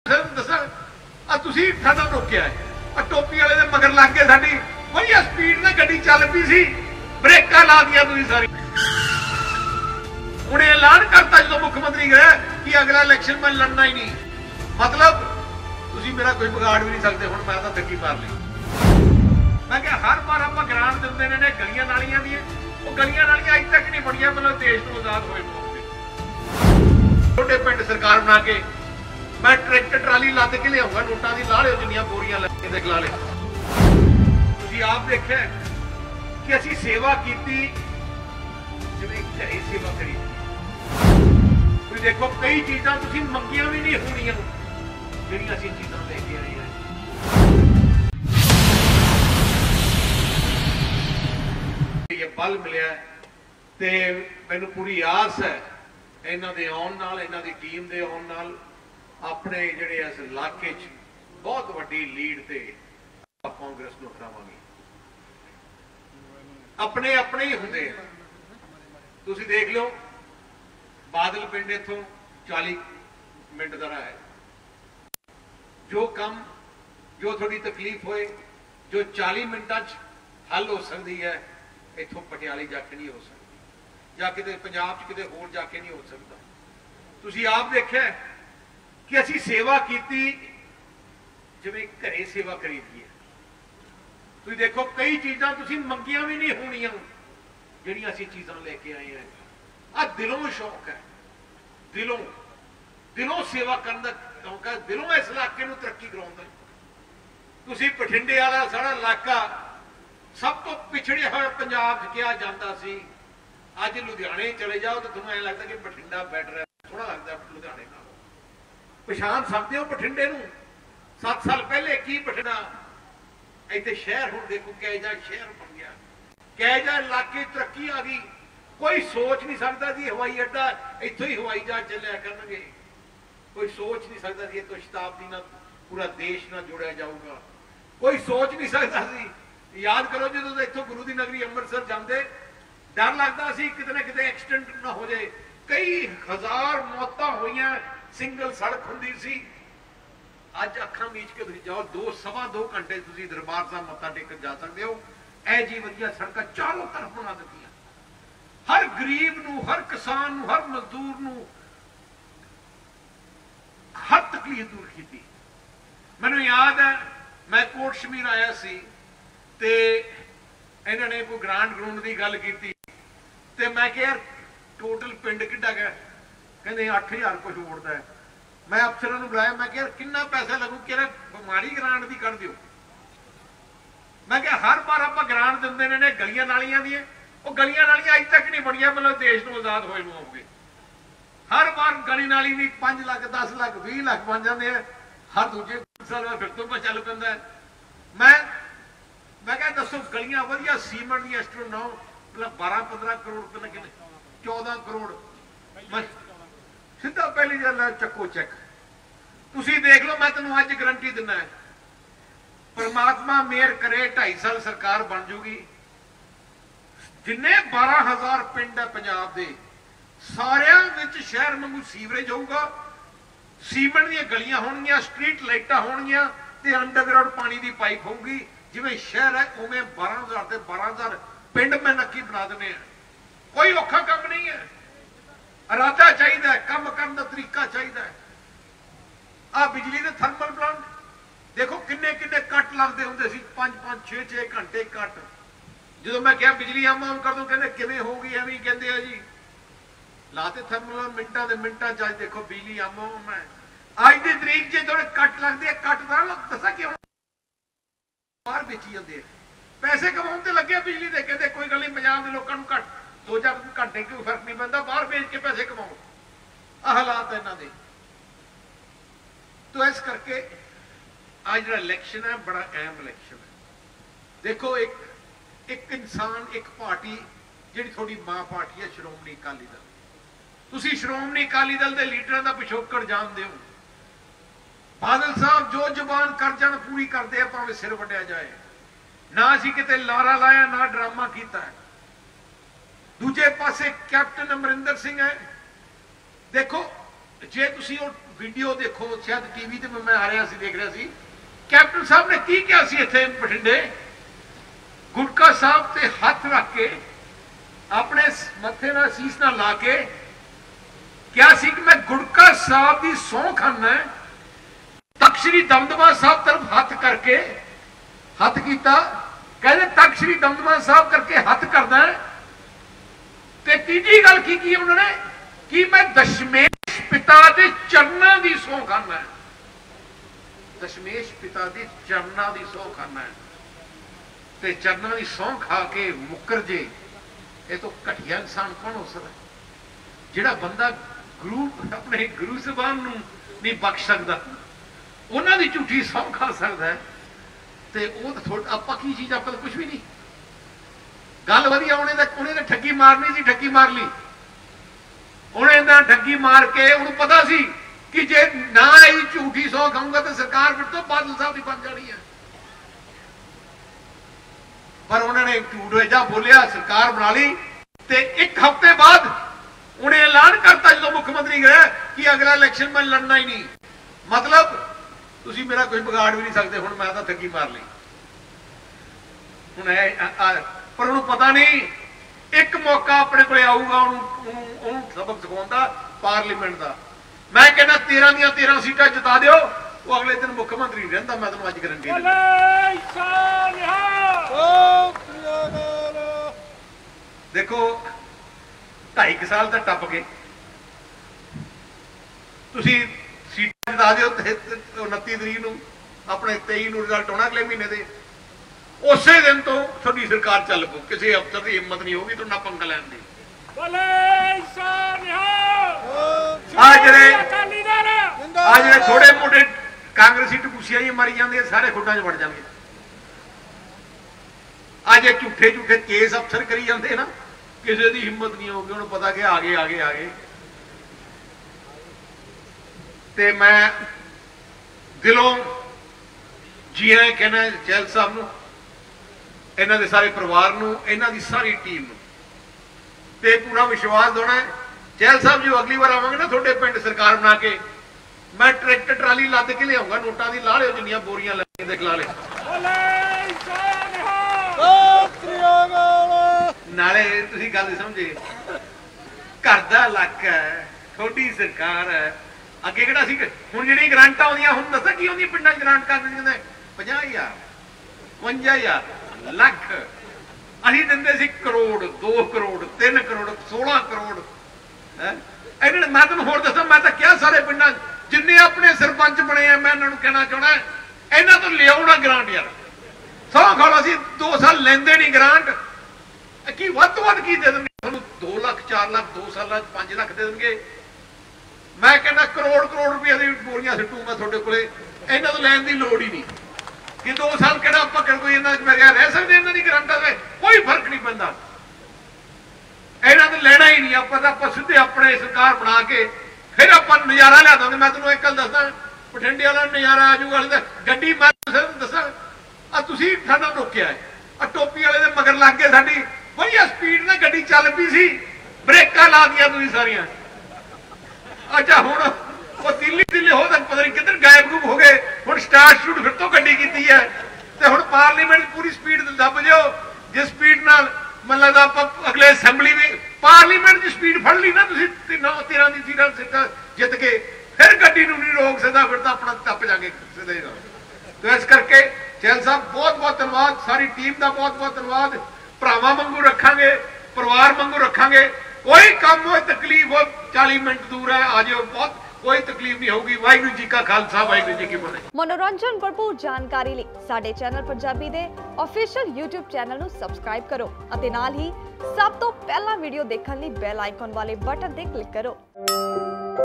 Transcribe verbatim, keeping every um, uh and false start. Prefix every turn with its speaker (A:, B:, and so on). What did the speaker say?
A: दसा साडा रोकिया है टोपी वाले मगर लग के साडी वधिया स्पीड नाल गड्डी चल पई सी ब्रेकां ला दियां तुसीं सारी हुण ऐलान करता जो मुख्यमंत्री गए कि अगला इलेक्शन में लड़ना ही नहीं मतलब तुसीं मेरा कोई बिगाड़ भी नहीं सकते हुण मैं तां धक्की मार ली मैं क्या हर बार आप ग्रांट दिंदे ने गलियां नालियां दी वो गलियां नालियां अज तक नहीं बणियां मतलब देश तो आजाद होए छोटे पिंड सरकार बना के मैं ट्रैक्टर ट्राली लद के लियाऊंगा नोटां दी ला लिओ जिन्नियां बोरियां लगे ते खला ले तुसीं आप देखिआ कि असीं सेवा कीती जिवें घरे सेवा करी तुसीं देखो कई चीज़ां तुसीं मंगियां भी नहीं होणीਆਂ ਜਿਹੜੀਆਂ ਅਸੀਂ चीज़ां लेके आए हैं ये बल मिलिਆ ਤੇ ਮੈਨੂੰ ਪੂਰੀ ਆਸ ਹੈ ਇਹਨਾਂ ਦੇ ਆਉਣ ਨਾਲ ਇਹਨਾਂ ਦੀ ਟੀਮ ਦੇ ਆਉਣ ਨਾਲ ਆਪਣੇ ਜਿਹੜੇ ਇਸ ਇਲਾਕੇ 'ਚ ਬਹੁਤ ਵੱਡੀ ਲੀਡ ਤੇ ਕਾਂਗਰਸ ਨੂੰ ਹਰਾਵਾਂਗੇ ਆਪਣੇ ਆਪਣੇ ਹੀ ਹੁੰਦੇ ਤੁਸੀਂ ਦੇਖ ਲਓ ਬਾਦਲ ਪਿੰਡ ਇਥੋਂ ਚਾਲੀ ਮਿੰਟ ਦਾ ਰਾਹ ਹੈ जो कम जो थोड़ी तकलीफ होए जो चाली मिनटा हल हो सकती है इथों पटियाले जाके नहीं हो सकती या किते पंजाब च किते होर जाके नहीं हो सकता तुसीं आप देखिआ कि असीं सेवा कीती जिवें घरे सेवा करीदी है तुसीं देखो कई चीज़ां तुसीं मंगियां भी नहीं होणीਆਂ ਜਿਹੜੀਆਂ ਅਸੀਂ चीज़ां लेके आए हैं आ दिलों शौक है दिलों दिलों सेवा करन दा क्योंकि दिलों इस इलाके में तरक्की कराउंदा तुसीं बठिंडे वाला सारा इलाका सब तो पिछड़े हुए पंजाब च कहा जाता सी अज लुधियाने चले जाओ तो तुहानूं ऐ लगदा कि बठिंडा बैटर है थोड़ा लगदा लुधियाने नालों पछाण सकदे हो बठिंडे नूं सत्त साल पहले की बठिंडा इत्थे शहर हुण देखो किहो जिहा शहर बन गया किहो जिहा इलाके तरक्की आ गई कोई सोच नहीं सकता जी हवाई अड्डा इत्थों ही हवाई जहाज चलिया करनगे कोई सोच नहीं सकता जी तो शताब्दी ना पूरा देश ना जोड़िया जाऊगा कोई सोच नहीं सकता सी याद करो जो इतों गुरु की नगरी अमृतसर जाते डर लगता सी किते ना किते एक्सीडेंट ना हो जाए कई हजार मौतां होईयां सिंगल सड़क हुंदी सी अज अखां मीच के तुसीं जाओ दो सवा दो घंटे तुसीं दरबार साहब मत्था टेकन जा सकते हो ऐ जी वधिया सड़कां चारों तरफ बना दित्तियां हर गरीब नूं हर किसान नूं हर मजदूर नूं हर तकलीफ दूर की मैनू याद है मैं कोट शमीर आया सी ते इन्होंने कोई ग्रांट ग्रूंट की गल की ते मैं क्या यार टोटल पिंड किड्डा गया कहते अठ हज़ार कुछ उड़ता है मैं अफसरों को बुलाया मैं क्या यार कितना पैसा लगू कि माड़ी ग्रांट की कर दियो मैं क्या हर बार आप ग्रांट दिंदे ने गलियां नालियां दी वो गलियां नालियां अज तक नहीं बनिया मतलब देश को आजाद होए हो गए हर बार गली नाली भी पांच लाख दस लाख भी लाख बन जाते हैं हर दूजे साल फिर तो चल पैंदा मैं मैं क्या दसो गलियां वधिया सीमेंट दी एस्ट्रो नौ मतलब बारह पंद्रह करोड़ रुपए लगे ने चौदह करोड़ मैं सीधा पहली गल है चक्को चेक तुसीं देख लो मैं तेनों अज गारंटी दिना है परमात्मा मेहर करे ढाई साल सरकार बन जूगी जिन्ने बारह हजार पिंड है पंजाब दे सारियां विच शहर वांगू सीवरेज होगा सीमेंट दी गलियां होणगियां स्ट्रीट लाइटां होणगियां ते अंडरग्राउंड पानी की पाइप होगी जिवें शहर है उवें बारह हजार ते बारह हजार पिंड में नक्की बना देने कोई औखा काम नहीं है इरादा चाहिए काम करने का तरीका चाहिए आ बिजली के थर्मल प्लांट देखो किन्ने किन्ने कट लगते होंगे सी पांच पांच छे छे घंटे कट जो मैं क्या बिजली आम आम कर दूं कहते किवें होगी एवं कहते हैं जी लाते थर्मल मिनटा के मिनटा च देखो बिजली आम आम है अज की तरीक च थोड़े कट लगते हैं कट का दसा कि बाहर बेची जाते हैं पैसे कमाने लगे बिजली के कहते कोई गल नहीं पंजाब के लोगों को घट दो चार घंटे कोई फर्क नहीं पैंदा बाहर बेच के पैसे कमाओ आ हालात इन्हों के तो इस करके आज जो इलेक्शन है बड़ा अहम इलेक्शन है देखो एक एक इंसान एक पार्टी जी थोड़ी मां पार्टी है श्रोमणी अकाली दल तुसीं श्रोमणी अकाली दल के लीडर का पिछोकड़ जानते हो बादल साहब जो जुबान कर जान पूरी करते हैं भावें सिर वड्डिया जाए ना असीं किते लारा लाया ना ड्रामा किया है दूजे पासे कैप्टन अमरिंदर सिंह है देखो जे तुसीं वीडियो देखो, शायद टीवी ते मैं आ रहा सी, देख रहा सी, कैप्टन साहब ने की क्या सी इत्थे बठिंडे गुटका साहब ते हथ रख के अपने मथे नाल सीस नाल ला के क्या सी कि मैं गुटका साहब की सौं खाना, तख्त श्री दमदमा साहब तरफ हथ करके हथ कीता, कहते तख्त श्री दमदमा साहब करके हथ करदा। ते तीजी गल की की उन्होंने कि मैं दशमेश पिता के चरणों की सौं खाना, दशमेश पिता के चरणों की सौं खाना ते चरणों की सौं खा के मुकर जे, ये तो घटिया इंसान कौन हो सकता, जिहड़ा बंदा गुरु अपने गुरु साहबान नूं नहीं बख्श सकता, उन्होंने झूठी सौं खा सकता है, ते वो तो थोड़ा आपां की चीज़ आपां तो कुछ भी नहीं। गल वधिया उन्हें उन्हें तो ठगी मारनी सी, ठगी मार ली उन्हें ना, ठगी मार के उन्हें पता सी कि जे ना ही झूठी सौ खाऊंगा तो सरकार फिर तो बादल साहब की बन जानी है, पर उन्होंने झूठ वेजा बोलिया, सरकार बना ली, ते एक हफ्ते बाद उन्हें ऐलान करता जो मुख्यमंत्री गए कि अगला इलेक्शन में लड़ना ही नहीं, मतलब तुसी मेरा कुछ बिगाड़ भी नहीं सकते, हुण मैं तो ठगी मार ली। हुण पर उन्होंने पता नहीं एक मौका अपने को आऊगा सबक सिखाने का पार्लीमेंट का। मैं कहना तेरह दियां तेरह सीटां जिता दियो, वो अगले दिन मुख्यमंत्री नहीं रहिंदा, मैं तुहानूं अज गारंटी देखो ढाई क साल तक टप गए, तुसीं सीटां जिता दियो उनती तरीक नूं, अपने तेई नूं रिजल्ट होना अगले महीने दे, उसे दिन तो थोड़ी सरकार चल पो, किसी अफसर की हिम्मत नहीं होगी तो ना पंगा लैन दी। आज थोड़े मोटे कांग्रेसी टपूसियां ही मरी जाती सारे खुड्डां च वड़ जाएंगे। आज झूठे झूठे केस अफसर करी जाते ना, किसी की हिम्मत नहीं होगी, उन्होंने पता कि आगे आगे आगे। ते मैं दिलों जी आए कहना चहल साहब नूं, इन्हां दे सारे परिवार नूं, इन्हां दी सारी टीम नूं, ते पूरा विश्वास होना है चहल साहब जो अगली बार आवांगे ना थोड़े पिंड सरकार बना के, मैं ट्रैक्टर ट्राली लद के लियाऊंगा, नोटां दी ला लिओ जिन्नियां बोरियां लैणियां देख ला ले, नाले तुसीं गल समझे, घर दा इलाका है, थोड़ी सरकार है, अगे किहड़ा सी हुण जिहड़ी ग्रांटां आउंदियां, हुण दस्सां की आउंदियां पिंडां च ग्रांट कर दिंदे पचास हज़ार पचवंजा हज़ार लख, असीं दिंदे सी करोड़, दो करोड़, तीन करोड़, सोलह करोड़। इन्होंने मैं तुहानूं होर दस्सां, मैं तां क्या सारे पिंडां जिन्ने अपने सरपंच बने हैं, मैं इन्हां नूं कहना चाहुंदा इन्हां तों लिआओ ना ग्रांट यार, सौ खाओ असीं दो साल लैंदे नहीं ग्रांट, की वध तो वध की दे देंगे तुहानूं, दो लाख चार लाख दो साल पांच लाख दे देंगे। मैं कहना करोड़ करोड़ रुपये दी बोरियां सिੱਟੂਗਾ ਤੁਹਾਡੇ ਕੋਲੇ, इन्हां तों लैण दी लोड़ ही नहीं कि दो साल कहना पकड़ कोई इन्हां बगैर रह सकते, इन्हां दी ग्रांटां दे कोई फर्क नहीं पैंदा, इन्हां तो लेना ही नहीं। आपां तां आपां सिद्धे अपने सरकार बना के फिर आपां नज़ारा लिया देंगे। मैं तैनूं एक गल दस्सां, बठिंडे वाला नज़ारा आ जाऊगा, वाले गड्डी मैं दस्सां आ तुसीं साडा रोकिया है, आ टोपी वाले दे मगर लग गए, साडी बढ़िया स्पीड नाल गड्डी चल पई सी, ब्रेकां ला दियां तुसीं सारियां। अच्छा हुण वो दिल्ली दिल्ली हो तक पता नहीं किधर गायब गुम हो गए, हुण स्टार्ट शूट फिर तो गड्डी की है, तो हुण पार्लीमेंट पूरी स्पीड दब जाओ, जिस स्पीड नाल मतलब लगदा आपां अगले असैंबली में पार्लीमेंट की स्पीड फड़ ली ना तुसीं नौ तेरह दी सीटां सीटां जित के, फिर गड्डी नूं नहीं रोक सकदा, फिर तो अपना टप जाके सीधे। तो इस करके चहल साहब बहुत बहुत धन्यवाद, सारी टीम का बहुत बहुत धन्यवाद, भरावां वांगू रखांगे, परिवार वांगू रखांगे, कोई काम हो तकलीफ हो चालीस मिनट दूर है आ जाओ, बहुत कोई तकलीफ नहीं होगी। वाहिगुरू जी का खालसा वाहिगुरू जी की फतेह।
B: मनोरंजन भरपूर जानकारी ਲਈ ਸਾਡੇ ਚੈਨਲ ਪੰਜਾਬੀ ਦੇ ਆਫੀਸ਼ੀਅਲ YouTube ਚੈਨਲ ਨੂੰ ਸਬਸਕ੍ਰਾਈਬ ਕਰੋ ਅਤੇ ਨਾਲ ਹੀ ਸਭ ਤੋਂ ਪਹਿਲਾਂ ਵੀਡੀਓ ਦੇਖਣ ਲਈ ਬੈਲ ਆਈਕਨ ਵਾਲੇ ਬਟਨ ਤੇ ਕਲਿੱਕ ਕਰੋ।